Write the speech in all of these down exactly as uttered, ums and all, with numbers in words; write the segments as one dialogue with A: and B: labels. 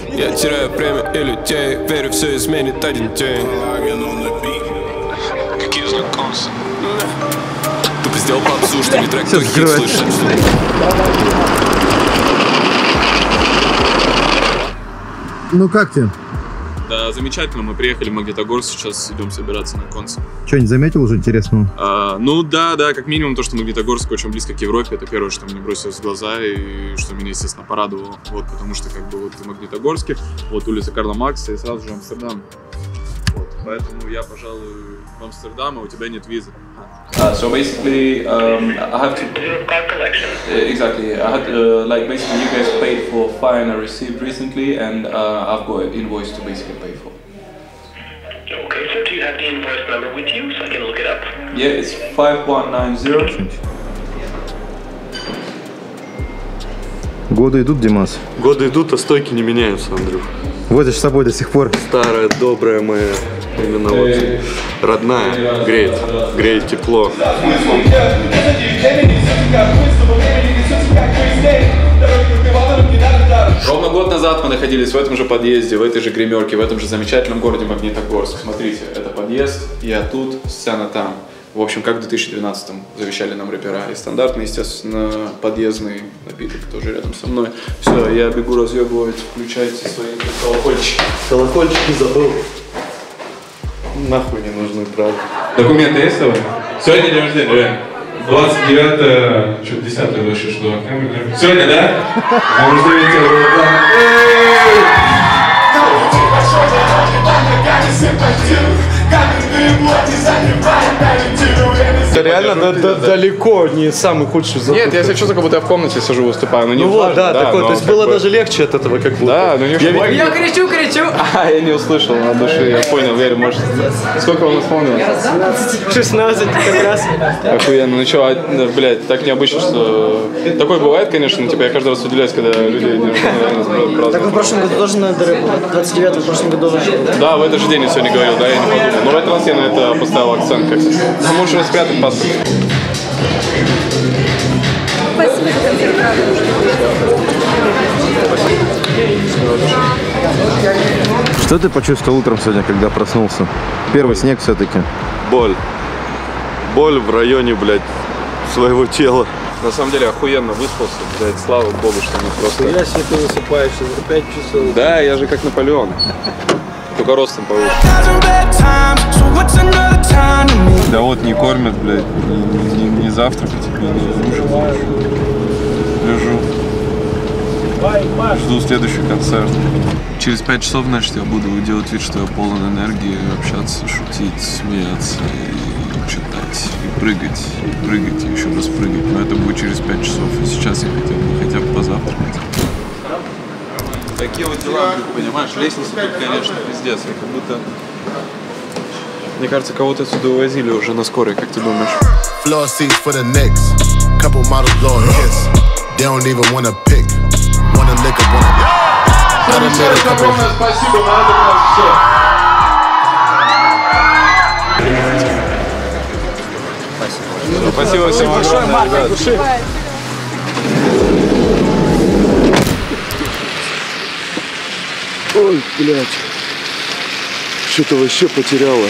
A: Я теряю время и людей, верю, все изменит один день. Какие знакомцы? Тупо сделал попсу, что не трек, то хит слышать.
B: Ну как тебе?
C: Да, замечательно, мы приехали в Магнитогорск, сейчас идем собираться на концерт.
B: Что-нибудь заметил уже интересного?
C: А, ну да, да, как минимум то, что Магнитогорск очень близко к Европе, это первое, что мне бросилось в глаза и что меня, естественно, порадовало. Вот, потому что как бы вот в Магнитогорске, вот улица Карла Маркса и сразу же Амстердам. Вот, поэтому я, пожалуй, в Амстердам, а у тебя нет визы.
D: Uh, so basically, um, I have to. Uh, exactly, I had uh, like basically you guys paid for a fine I received recently, and uh, I've got an invoice to basically pay for.
E: Okay, so do you have the invoice number with you so I can look it up?
D: Yeah, it's five one nine zero.
B: Годы идут, Димас?
F: Годы идут, а стойки не меняются, Андрюх.
B: Возишь с собой до сих пор.
F: Старая, добрая моя, именно вот родная, греет, греет тепло.
C: Ровно год назад мы находились в этом же подъезде, в этой же гримерке, в этом же замечательном городе Магнитогорск. Смотрите, это подъезд, я тут, сцена там. В общем, как в две тысячи двенадцатом завещали нам рэпера. И стандартный, естественно, подъездный напиток тоже рядом со мной. Все, я бегу разъебывать, включайте свои колокольчики.
F: Колокольчики забыл. Нахуй не нужны, правда.
G: Документы есть с тобой? Сегодня день рождения, реально. двадцать девятое, что-то десятое вообще, что? Сегодня, да? День рождения тебя было там.
F: Это реально да, да, далеко не самый худший запах.
C: Нет, я себя чувствую, как будто я в комнате сижу, выступаю. Ну, не
F: ну вот, да,
C: да,
F: такое. То есть было
C: бы...
F: даже легче от этого, как будто.
C: Да, ну не
F: я,
C: я кричу, кричу! А, я не услышал от души, я понял, верю, может. Сколько вам исполнилось?
H: шестнадцать как раз.
C: Охуенно, ну что, а, блядь, так необычно, что... Такое бывает, конечно, но типа я каждый раз удивляюсь, когда люди не празднуют.
H: Так в прошлом году тоже на двадцать девятом в прошлом году.
C: Да, в этот же день я сегодня говорил, да, я не подумал. Но в этот раз я на это поставил акцент как-то. А можешь распрятать паспорт.
B: Что ты почувствовал утром сегодня, когда проснулся? Первый снег все-таки.
F: Боль. Боль в районе, блядь, своего тела.
C: На самом деле охуенно выспался, блядь, слава богу, что мы просто...
H: Я себе ты высыпаешься за пять часов.
C: Да, я же как Наполеон. Только ростом повыше. Да вот не кормят, блядь, не, не, не завтракать, не ужинать. Лежу. Жду следующий концерт. Через пять часов, значит, я буду делать вид, что я полон энергии, общаться, шутить, смеяться и читать, и прыгать, и прыгать, и еще раз прыгать. Но это будет через пять часов, и сейчас я хотел бы хотя бы позавтракать. Такие вот дела, понимаешь, лестница тут, конечно, пиздец, как будто... Мне кажется, кого-то отсюда увозили уже на скорой, как ты думаешь? Огромное спасибо, на этом у нас все. Спасибо. Спасибо всем огромное, ребят.
F: Ой, блядь. Что-то вообще потеряла.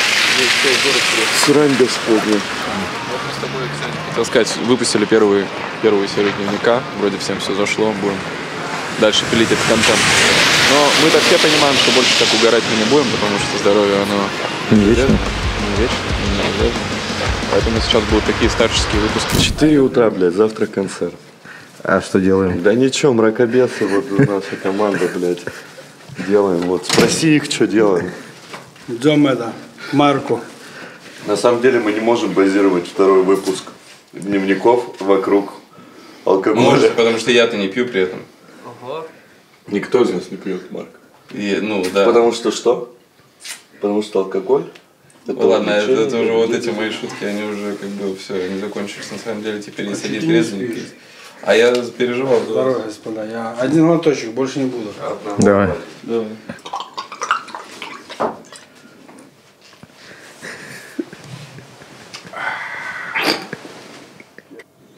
F: Срань господня.
C: Хотел сказать, выпустили первую, первую серию дневника. Вроде всем все зашло, будем дальше пилить этот контент. Но мы так все понимаем, что больше так угорать мы не будем, потому что здоровье, оно
B: не вечно.
C: Не вечно, не вечно. Поэтому сейчас будут такие старческие выпуски.
F: четыре утра, блядь, завтра концерт.
B: А что делаем?
F: Да ничего, мракобесы, вот наша команда, блядь, делаем. Вот спроси их, что делаем.
H: Ждем это, Марку.
F: На самом деле мы не можем базировать второй выпуск дневников вокруг алкоголя.
C: Может, потому что я-то не пью при этом.
F: Ага. Никто из нас не пьет, Марк.
C: И, ну, да.
F: Потому что что? Потому что алкоголь?
C: Это ну, ладно, это, это уже вот эти мои шутки, они уже как бы все, не закончились. На самом деле теперь не сидит трезвенник. А я переживал.
H: Здорово, господа. Я один глоточек, больше не буду.
B: Давай.
C: Давай.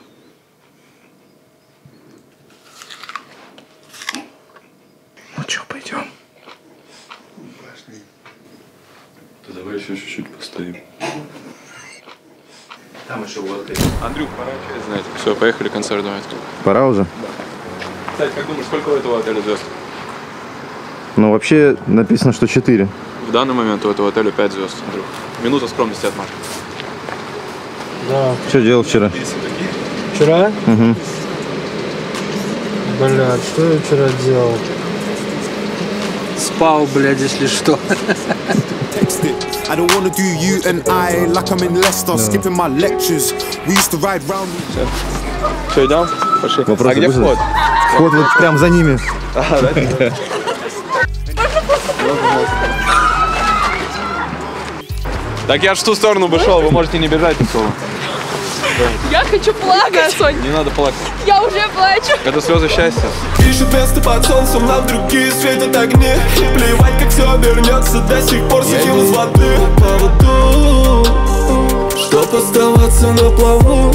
B: Ну чё,
F: Давай еще чуть-чуть постоим.
C: Там еще водка. Андрюх, пора чай знать. Все, поехали, концерт давай.
B: Пора уже?
C: Да. Кстати, как думаешь, сколько у этого отеля звезд?
B: Ну, вообще написано, что четыре.
C: В данный момент у этого отеля пять звезд, Андрюх. Минута скромности от Марка.
H: Да.
B: Что делал вчера?
H: Вчера?
B: Угу.
H: Блядь, что я вчера делал? Спал, блядь, если что.
I: I don't wanna do you and I like I'm in Leicester, skipping my lectures. We used to ride round.
C: Все, идем? Пошли.
B: Вопрос,
C: а где
B: быстро?
C: вход?
B: Вход вот прям за ними.
C: Ага, да? Так я ж в ту сторону бы шел, вы можете не бежать отсюда.
J: Я хочу плакать, Сонь.
C: Не надо плакать.
J: Я уже плачу.
C: Это слезы счастья.
I: Пишет место под солнцем, нам другие светят огни. Плевать, как все обернется, до сих пор сидим из воды. По воду, чтоб оставаться на плаву.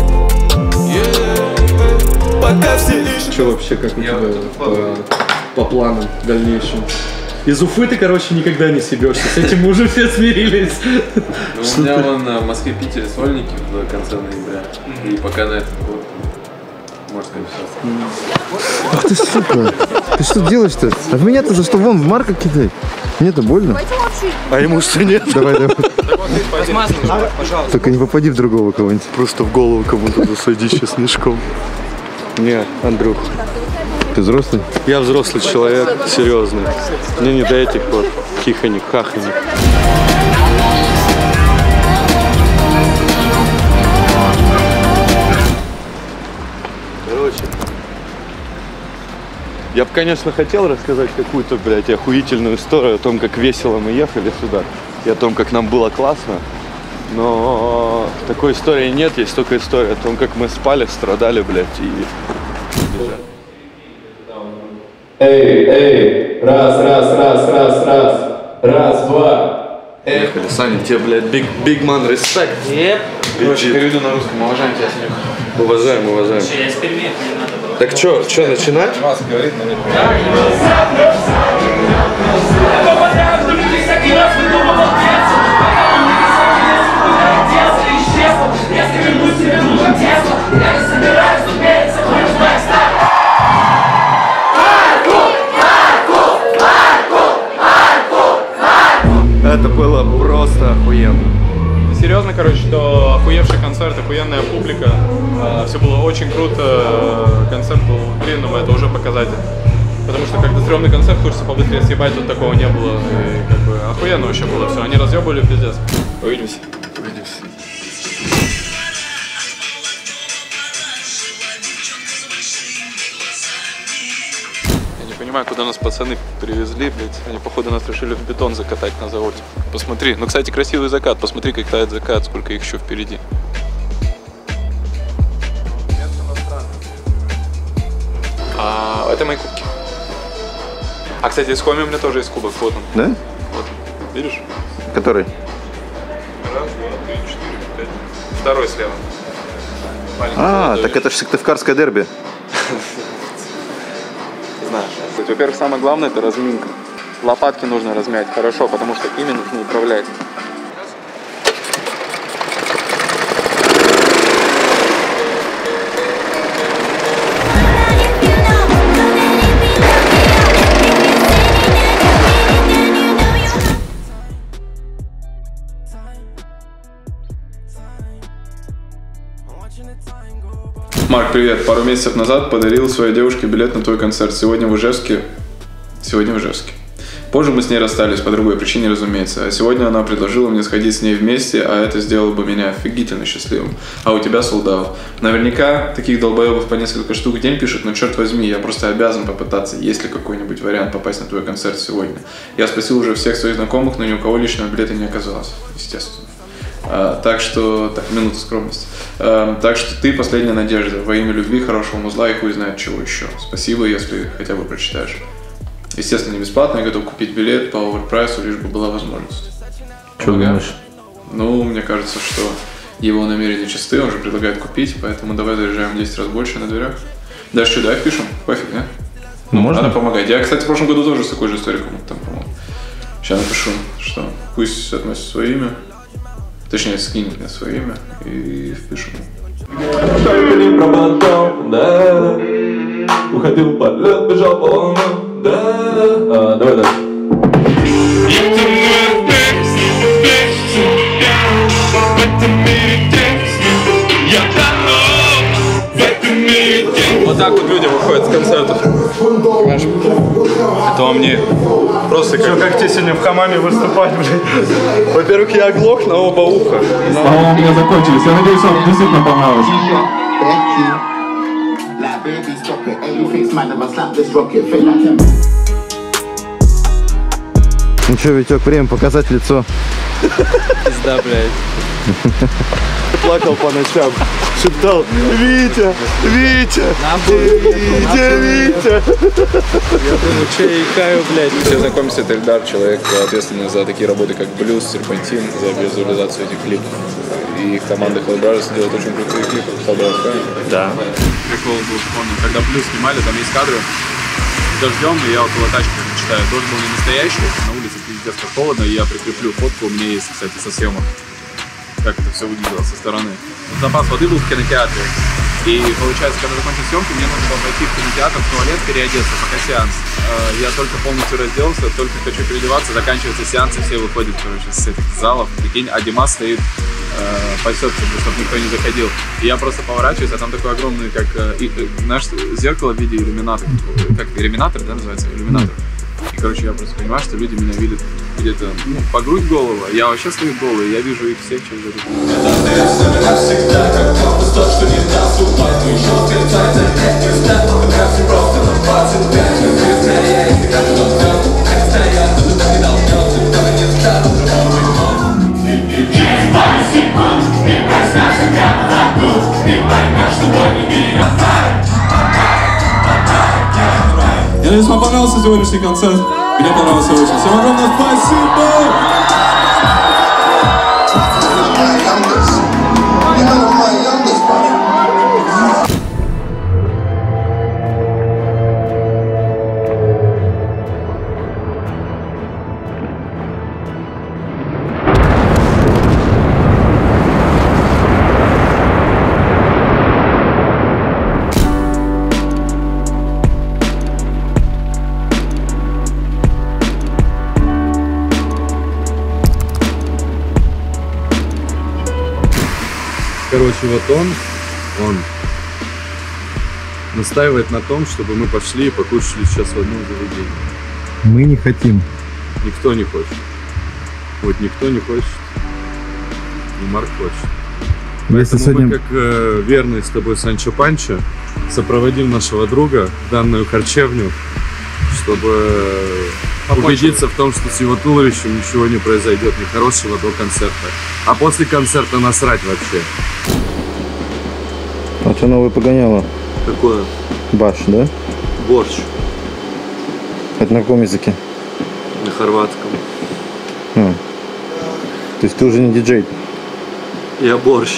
I: Пока все ищут.
K: Что вообще, как у тебя по, по планам дальнейшим? Из Уфы ты, короче, никогда не съебешься. С этим мы уже все смирились.
L: Ну, у меня вон в Москве-Питере сольники в конце ноября. И пока на этот год, можно сказать, все.
B: Ах ты, сука. Ты что делаешь-то? От меня-то за что вон в Марка кидай. Мне-то больно.
F: А ему что нет?
B: Давай, давай.
F: Пожалуйста.
B: Только не попади в другого кого-нибудь.
F: Просто в голову кому-то засади сейчас мешком. Не, Андрюх.
B: Ты взрослый?
F: Я взрослый человек, серьезный. Мне не до этих вот хихоник, хахоник. Короче, я бы, конечно, хотел рассказать какую-то, блядь, охуительную историю о том, как весело мы ехали сюда, и о том, как нам было классно. Но такой истории нет, есть только история о том, как мы спали, страдали, блядь, и...
L: Эй, эй, раз, раз, раз, раз, раз, раз, два.
F: Ехали, Саня, тебе, блядь, big, big man respect.
C: Yep. Короче, переведу на русском, уважаем тебя, Санек.
F: Уважаем, уважаем. Так что, что, начинать?
C: Вас говорит, но не
F: Это было просто охуенно.
C: Серьезно, короче, что охуевший концерт, охуенная публика, э, все было очень круто, концерт был длинным, это уже показатель. Потому что когда стрёмный концерт, хочется побыстрее съебать, тут такого не было, и как бы охуенно вообще было все, они разъебывали пиздец. Увидимся.
F: Увидимся.
C: Не понимаю, куда нас пацаны привезли, блядь. Они, походу, нас решили в бетон закатать на заводе. Посмотри. Ну, кстати, красивый закат. Посмотри, как тает закат, сколько их еще впереди. А, это мои кубки. А, кстати, из Хоми у меня тоже есть кубок. Вот он.
B: Да?
C: Вот. Видишь?
B: Который?
C: Раз, два, три, четыре, пять. Второй слева. Маленький
B: А,
C: золотой.
B: так это же Сыктывкарское дерби.
C: Знаешь. Во-первых, самое главное это разминка. Лопатки нужно размять хорошо, потому что ими нужно управлять. Марк, привет. Пару месяцев назад подарил своей девушке билет на твой концерт. Сегодня в Ижевске. Сегодня в Ижевске. Позже мы с ней расстались, по другой причине, разумеется. А сегодня она предложила мне сходить с ней вместе, а это сделало бы меня офигительно счастливым. А у тебя солдат. Наверняка таких долбоебов по несколько штук в день пишут, но черт возьми, я просто обязан попытаться, есть ли какой-нибудь вариант попасть на твой концерт сегодня. Я спросил уже всех своих знакомых, но ни у кого личного билета не оказалось, естественно. А, так что, так, минута скромности. А, так что ты последняя надежда. Во имя любви, хорошего музла и хуй знает чего еще. Спасибо, если хотя бы прочитаешь. Естественно, не бесплатно, я готов купить билет по оверпрайсу, лишь бы была возможность.
B: Что думаешь?
C: Ну, мне кажется, что его намерения чисты, он же предлагает купить, поэтому давай заряжаем в десять раз больше на дверях. Дальше сюда впишем, пофиг, да?
B: Ну, можно?
C: Надо помогать. Я, кстати, в прошлом году тоже с такой же историей кому-то там помог. Сейчас напишу, что пусть относит свое имя, точнее скинет мне свое имя и впишу.
I: Только не пропадал, да, уходил в полет, бежал по волнам, да, а, давай дальше.
C: Вот так вот люди выходят с концертов. Это вам не просто как...
F: Что, как тебе сегодня в хамаме выступать, блядь? Во-первых, я оглох на оба уха.
G: Слова у меня закончились. Я надеюсь, вам действительно понравилось.
B: Ну что, Витек, время показать лицо.
L: Пизда, блядь.
F: Плакал по ночам, шептал: Витя, Витя, Витя, Витя.
L: Я думаю, че я икаю, блядь.
C: Все знакомься, это Эльдар, человек, ответственный за такие работы, как Блюз, Серпантин, за визуализацию этих клипов. И их команда Hell Brothers делает очень крутые клипы. Hell Brothers, правильно?
F: Да.
C: Прикол был, помню, когда Блюз снимали, там есть кадры с дождем, и я около тачки читаю. Дождь был не настоящий, на улице пиздец как холодно, и я прикреплю фотку, у меня есть, кстати, со съемок, как это все выглядело со стороны. Запас воды был в кинотеатре. И получается, когда закончил съемку, мне нужно было пойти в кинотеатр, в туалет, переодеться, пока сеанс. Я только полностью разделся, только хочу переодеваться, заканчивается сеанс, и все выходят, короче, с этих залов. Прикинь, а Димас стоит, пасет, чтобы никто не заходил. И я просто поворачиваюсь, а там такой огромный, как наш зеркало в виде иллюминатора. Как иллюминатор, да, называется? Иллюминатор. И, короче, я просто понимаю, что люди меня видят где-то, ну, по грудь голову. Я вообще стою голый, я вижу их всех через эту.
I: Я надеюсь, вам понравился сегодняшний концерт. Мне понравился очень. Всем огромное спасибо!
K: Короче, вот он, он настаивает на том, чтобы мы пошли и покушали сейчас в одном заведении.
B: Мы не хотим.
K: Никто не хочет. Вот никто не хочет. И Марк хочет.
B: Если
K: Поэтому
B: сегодня...
K: мы, как э, верные с тобой Санчо Панчо, сопроводим нашего друга в данную харчевню, чтобы убедиться в том, что с его туловищем ничего не произойдет нехорошего до концерта. А после концерта насрать вообще.
B: А что новое погоняло?
K: Какое?
B: Баш, да?
K: Борщ.
B: Это на каком языке?
K: На хорватском.
B: А. То есть ты уже не диджей?
K: Я борщ.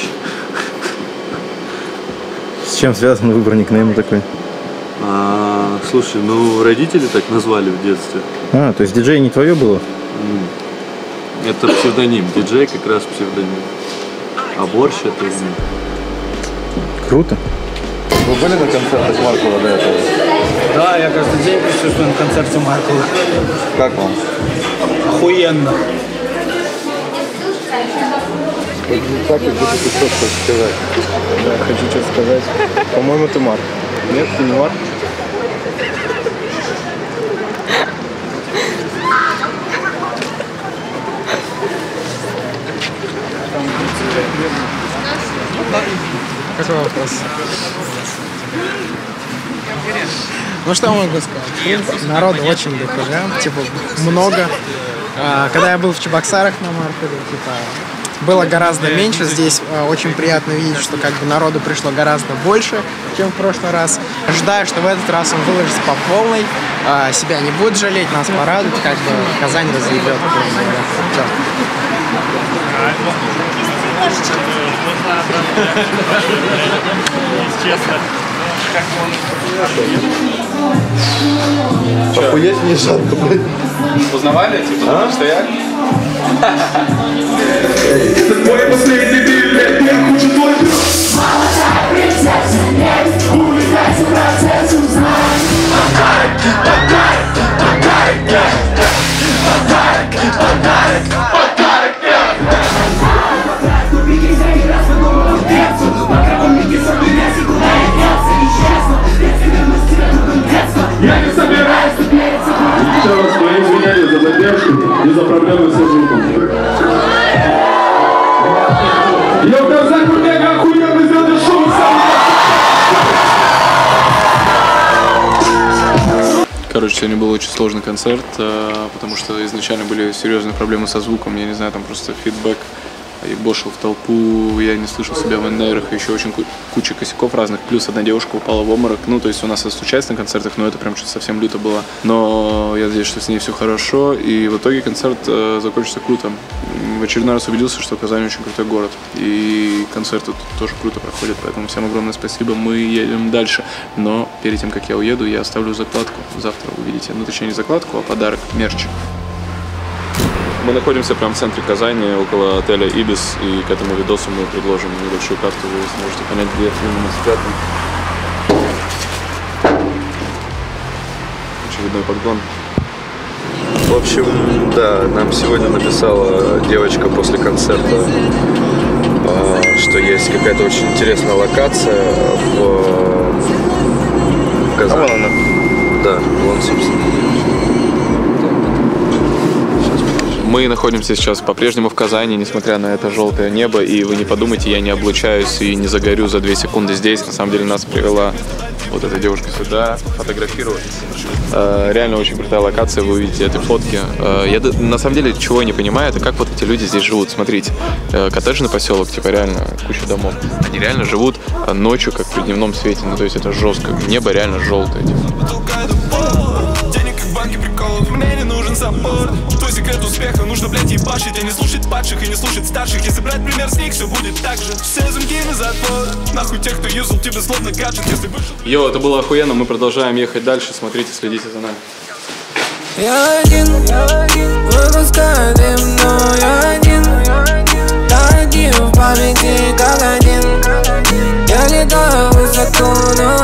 B: С чем связан выбор никнейма такой?
K: А, слушай, ну родители так назвали в детстве.
B: А, то есть диджей не твое было?
K: Это псевдоним. Диджей как раз псевдоним. А борщ это из них.
B: Круто.
F: Вы были на концертах Маркова до этого?
H: Да, я каждый день присутствую на концерте Маркова.
F: Как вам?
H: Охуенно.
F: Так, как будто ты что хочешь сказать.
H: Да, хочу что-то сказать. По-моему, ты Марк. Нет, ты не Марк. Какой вопрос? Ну что могу сказать? Народу очень дохуя, типа много. А, когда я был в Чебоксарах на Маркове, типа было гораздо меньше. Здесь а, очень приятно видеть, что как бы народу пришло гораздо больше, чем в прошлый раз. Ожидаю, что в этот раз он выложится по полной, а, себя не будет жалеть, нас порадует, как бы Казань разъебет.
M: Честно.
F: Охуеть не жадно, блядь.
C: Узнавали? Типа,
F: а?
C: Что я?
I: Это твой последний день, блядь, я хочу твой пес. Молодая принцесса, нет, увлекайся процессом, знай. Подарок, подарок, подарок, подарок, подарок, подарок, подарок. Тупики всякий раз выдумывал детство, пока он не кисал, меня секунда я делся, и честно, без верности вернутым детство. Я не собираюсь тут мериться. Еще раз мои извинения за задержку и за проблемы со звуком. Я в глазах у меня охуенно сделали шоу сам.
C: Короче, сегодня был очень сложный концерт, потому что изначально были серьезные проблемы со звуком, я не знаю, там просто фидбэк ебошил в толпу, я не слышал себя в иннейрах, еще очень куча косяков разных, плюс одна девушка упала в обморок, ну, то есть у нас это случается на концертах, но это прям что-то совсем люто было, но я надеюсь, что с ней все хорошо, и в итоге концерт э, закончится круто. В очередной раз убедился, что Казань очень крутой город, и концерты тут тоже круто проходят, поэтому всем огромное спасибо, мы едем дальше, но перед тем, как я уеду, я оставлю закладку, завтра увидите, ну, точнее не закладку, а подарок, мерч. Мы находимся прямо в центре Казани, около отеля Ибис, и к этому видосу мы предложим небольшую карту, вы сможете понять, где именно спрятан. Очередной подгон.
F: В общем, да, нам сегодня написала девочка после концерта, что есть какая-то очень интересная локация в, в Казани. А вон она. Да, вон, собственно.
C: Мы находимся сейчас по-прежнему в Казани, несмотря на это желтое небо, и вы не подумайте, я не облучаюсь и не загорю за две секунды здесь. На самом деле нас привела вот эта девушка сюда фотографировать. Реально очень крутая локация, вы увидите эти фотки. Я на самом деле чего я не понимаю, это как вот эти люди здесь живут. Смотрите, коттеджный поселок, типа реально куча домов. Они реально живут ночью, как при дневном свете, ну то есть это жестко. Небо реально желтое. Типа.
I: Мне не нужен саппорт. Твой секрет успеха, нужно, блядь, ебашить, а не слушать падших и не слушать старших. Если брать пример с них, все будет так же. Все замки на затвор. Нахуй тех, кто юзал тебя словно гаджет. Если вышел...
C: Йо, это было охуенно, мы продолжаем ехать дальше. Смотрите, следите за нами.
M: Я один, выпускаю дым, но я один. Таги в памяти, как один. Я летаю высоко, но